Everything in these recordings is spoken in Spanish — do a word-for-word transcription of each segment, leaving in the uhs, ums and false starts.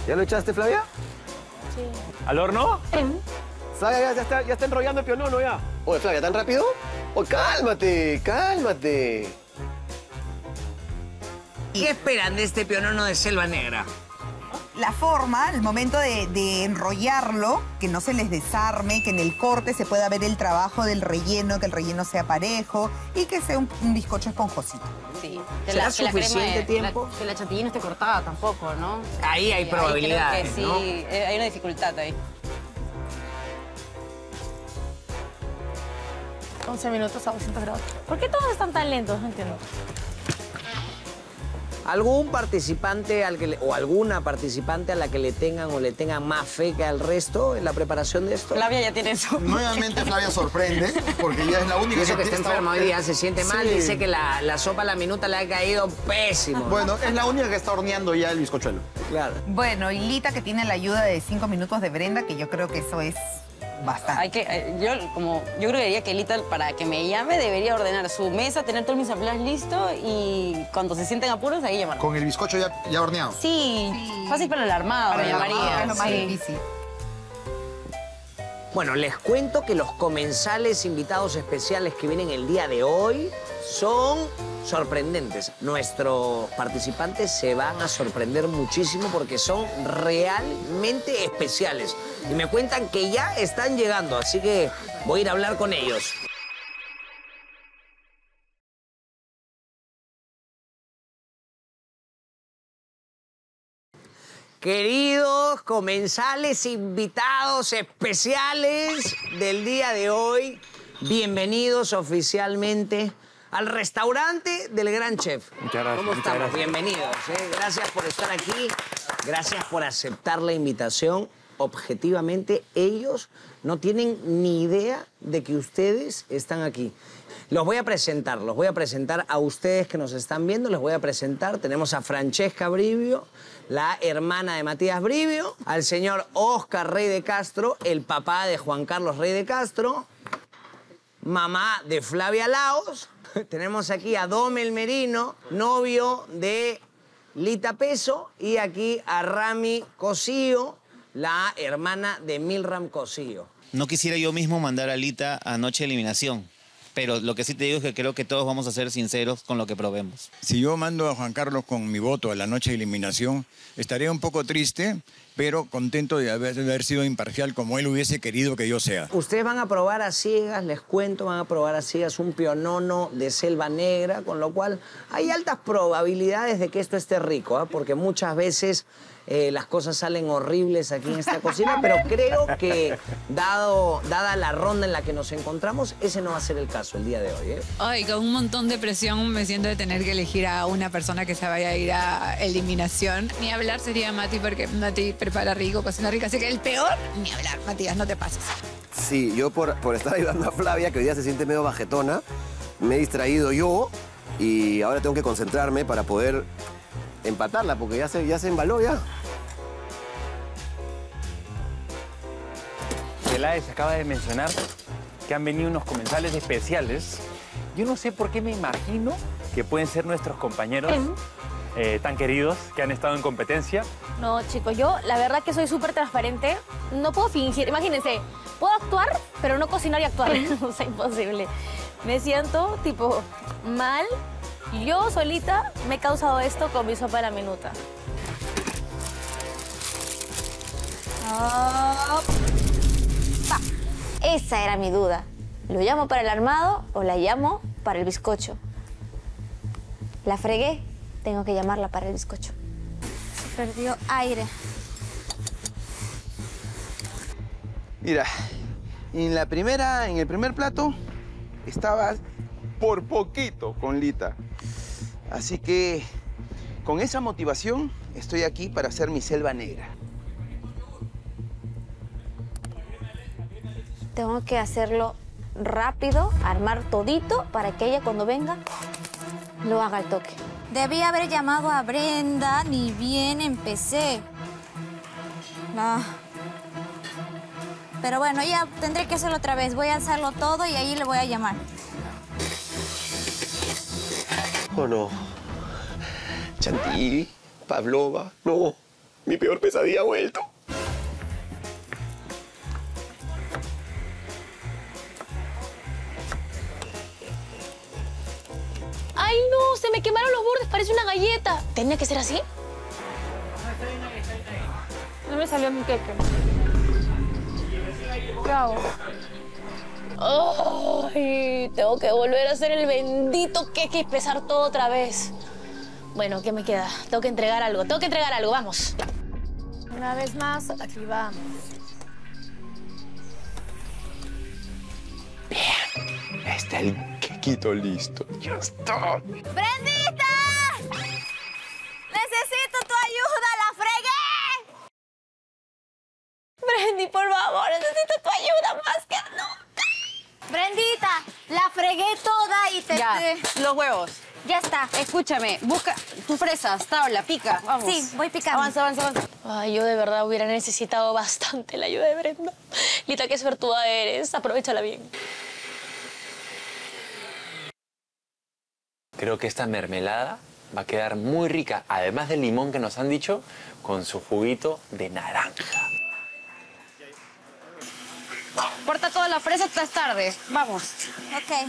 ¿Ya lo echaste, Flavia? Sí. ¿Al horno? Flavia, ya, ya, está, ya está enrollando el pionono ya. Oye, Flavia, ¿tan rápido? Oh, cálmate, cálmate. ¿Qué esperan de este pionono de Selva Negra? La forma, el momento de, de enrollarlo, que no se les desarme, que en el corte se pueda ver el trabajo del relleno, que el relleno sea parejo y que sea un, un bizcocho esponjosito. Sí. Que ¿Será la, que la suficiente crema, tiempo? La, que la chantilly no esté cortada tampoco, ¿no? Ahí hay Sí, probabilidades, ahí creo ¿no? que sí, eh, hay una dificultad ahí. once minutos a doscientos grados. ¿Por qué todos están tan lentos? No entiendo. ¿Algún participante al que le- o alguna participante a la que le tengan o le tengan más fe que al resto en la preparación de esto? Flavia ya tiene eso. Nuevamente Flavia sorprende, porque ella es la Y única eso que está enferma hoy día, se siente mal, Sí. dice que la, la sopa a la minuta le ha caído pésimo. Bueno, es la única que está horneando ya el bizcochuelo. Claro. Bueno, y Lita, que tiene la ayuda de cinco minutos de Brenda, que yo creo que eso es bastante. Hay que, eh, yo, como, yo creo que diría que Lita, para que me llame, debería ordenar su mesa, tener todos mis empleados listos y cuando se sienten apuros, ahí llamar. Con el bizcocho ya, ya horneado. Sí, fácil para el armado, Para me el llamaría. armado, es lo más sí. difícil. Bueno, les cuento que los comensales invitados especiales que vienen el día de hoy son sorprendentes. Nuestros participantes se van a sorprender muchísimo porque son realmente especiales. Y me cuentan que ya están llegando, así que voy a ir a hablar con ellos. Queridos comensales invitados especiales del día de hoy, bienvenidos oficialmente al restaurante del Gran Chef. Muchas gracias, ¿Cómo muchas estamos? gracias. Bienvenidos. ¿eh? Gracias por estar aquí, gracias por aceptar la invitación. Objetivamente, ellos no tienen ni idea de que ustedes están aquí. Los voy a presentar, los voy a presentar a ustedes que nos están viendo, les voy a presentar. Tenemos a Francesca Brivio, la hermana de Matías Brivio, al señor Oscar Rey de Castro, el papá de Juan Carlos Rey de Castro, mamá de Flavia Laos. Tenemos aquí a Domel Merino, novio de Lita Peso, y aquí a Rami Cosío, la hermana de Milram Cosío. No quisiera yo mismo mandar a Lita a noche de eliminación, pero lo que sí te digo es que creo que todos vamos a ser sinceros con lo que probemos. Si yo mando a Juan Carlos con mi voto a la noche de eliminación, estaría un poco triste, pero contento de haber, de haber sido imparcial como él hubiese querido que yo sea. Ustedes van a probar a ciegas, les cuento, van a probar a ciegas un pionono de Selva Negra, con lo cual hay altas probabilidades de que esto esté rico, ¿eh? Porque muchas veces eh, las cosas salen horribles aquí en esta cocina, pero creo que, dado, dada la ronda en la que nos encontramos, ese no va a ser el caso el día de hoy, ¿eh? Ay, con un montón de presión me siento de tener que elegir a una persona que se vaya a ir a eliminación. Ni hablar sería Mati, porque Mati prepara rico, cocina rica. Así que el peor, ni hablar, Matías, no te pases. Sí, yo por, por estar ayudando a Flavia, que hoy día se siente medio bajetona, me he distraído yo y ahora tengo que concentrarme para poder empatarla, porque ya se, ya se embaló ya. Peláez acaba de mencionar que han venido unos comensales especiales. Yo no sé por qué me imagino que pueden ser nuestros compañeros eh, tan queridos que han estado en competencia. No, chicos, yo la verdad que soy súper transparente. No puedo fingir. Imagínense, puedo actuar, pero no cocinar y actuar. O sea, imposible. Me siento, tipo, mal. Yo solita me he causado esto con mi sopa de la minuta. Oh. Pa. Esa era mi duda. ¿Lo llamo para el armado o la llamo para el bizcocho? La fregué. Tengo que llamarla para el bizcocho. Se perdió aire. Mira, en la primera, en el primer plato, estabas por poquito con Lita. Así que, con esa motivación, estoy aquí para hacer mi Selva Negra. Tengo que hacerlo rápido, armar todito para que ella cuando venga lo haga al toque. Debí haber llamado a Brenda, ni bien empecé. No. Pero bueno, ya tendré que hacerlo otra vez. Voy a hacerlo todo y ahí le voy a llamar. ¿O no? Chantilly, Pavlova, no. Mi peor pesadilla ha vuelto. ¡Ay, no! Se me quemaron los bordes, parece una galleta. ¿Tenía que ser así? No me salió mi queque. ¿Qué hago? ¡Ay! Tengo que volver a hacer el bendito queque y pesar todo otra vez. Bueno, ¿qué me queda? Tengo que entregar algo. Tengo que entregar algo, vamos. Una vez más, aquí vamos. Bien, está el quequito listo. Ya está. ¡Brendita! ¡Necesito tu ayuda! ¡La fregué! Brandy, por favor, necesito tu ayuda más que nunca. Brendita, la fregué toda y te... Ya, te- los huevos. Ya está. Escúchame, busca tus fresas, tabla, pica, vamos. Sí, voy picando. Avanza, avanza, avanza. Ay, yo de verdad hubiera necesitado bastante la ayuda de Brenda. Lita, qué suertuda eres. Aprovechala bien. Creo que esta mermelada va a quedar muy rica, además del limón que nos han dicho, con su juguito de naranja. Corta todas las fresas, es tarde. Vamos. Ok.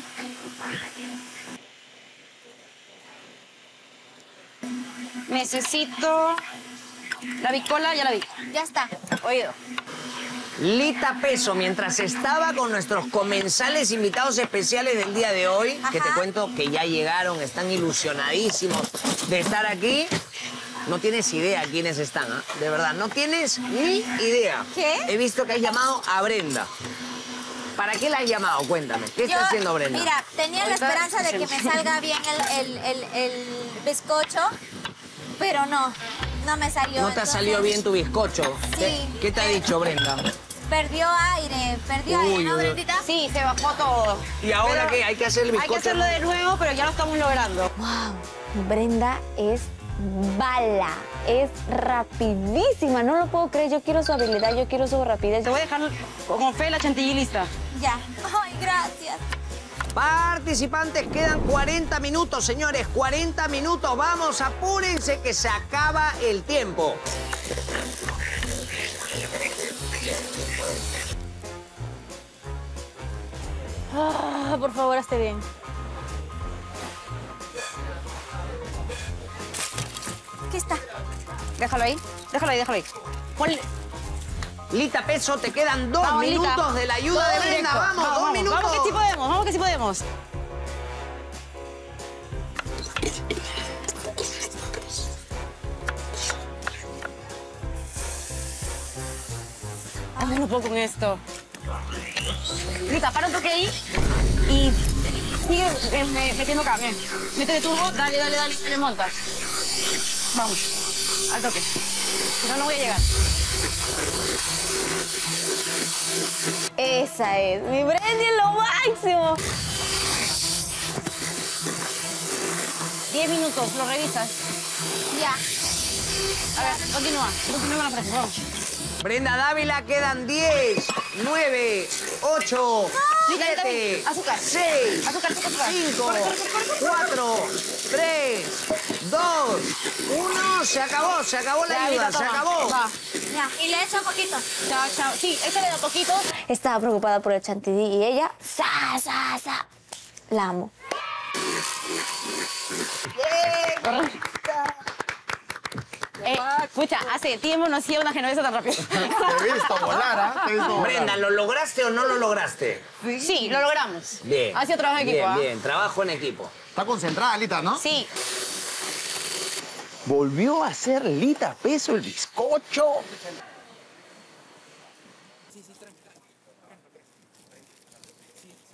Necesito... La bicola, ya la vi. Ya está. Oído. Lita Peso, mientras estaba con nuestros comensales invitados especiales del día de hoy, que te Ajá. cuento que ya llegaron, están ilusionadísimos de estar aquí. No tienes idea quiénes están, ¿ah? De verdad, no tienes ni idea. ¿Qué? He visto que has llamado a Brenda. ¿Para qué la has llamado? Cuéntame. ¿Qué está Yo, haciendo Brenda? Mira, tenía la esperanza de que me salga bien el, el, el, el bizcocho, pero no, no me salió. No te ha entonces salido bien tu bizcocho. Sí. ¿Qué, qué te ha dicho Brenda? Perdió aire, perdió Uy, aire, ¿no, uy, uy. Brendita? Sí, se bajó todo. ¿Y ahora Pero qué? ¿Hay que hacer el Hay bizcocho? que hacerlo de nuevo, pero ya lo estamos logrando. Wow, Brenda es bala. Es rapidísima. No lo puedo creer. Yo quiero su habilidad, yo quiero su rapidez. Te voy a dejar con fe la chantilly lista. Ya. Ay, gracias. Participantes, quedan cuarenta minutos, señores. cuarenta minutos. Vamos, apúrense que se acaba el tiempo. Ah, por favor, esté bien. ¿Qué está? Déjalo ahí, déjalo ahí, déjalo ahí. Ponle... Lita Peso, te quedan dos Vamos, minutos Lita. de la ayuda Todo de Brenda. directo. Vamos, dos vamos, minutos. Vamos que sí podemos, vamos que sí podemos. Ay, no puedo con esto. Lita, para un toque ahí y sigue eh, me- metiendo acá. Ven. Métele turbo, dale, dale, dale, le montas. Vamos, al toque. Si no, no voy a llegar. Esa es. Mi Brandy es lo máximo. Diez minutos, lo revisas. Ya. A ver, continúa. Continúa con la frase, vamos. Brenda Dávila, quedan diez, nueve, ocho, Lita, Lita, siete, ven. Azúcar. seis, Azúcar, azúcar, azúcar. cinco, Corre, corre, corre, corre. cuatro, tres, dos, uno. Se acabó, se acabó la Ya, ayuda, Lita, se toma. acabó. Va. Ya. Y le echo un poquito. Chao, chao. Sí, échale de a poquito. Estaba preocupada por el chantilly y ella, sa, sa, sa. La amo. Eh, escucha, hace tiempo no hacía una genovesa tan rápido. Te he visto volar, ¿ah? Te he visto volar. Brenda, ¿lo lograste o no lo lograste? Sí, lo logramos. Bien. Ha sido trabajo en equipo, Bien, ¿ah? bien, trabajo en equipo. Está concentrada, Lita, ¿no? Sí. Volvió a hacer Lita Peso el bizcocho.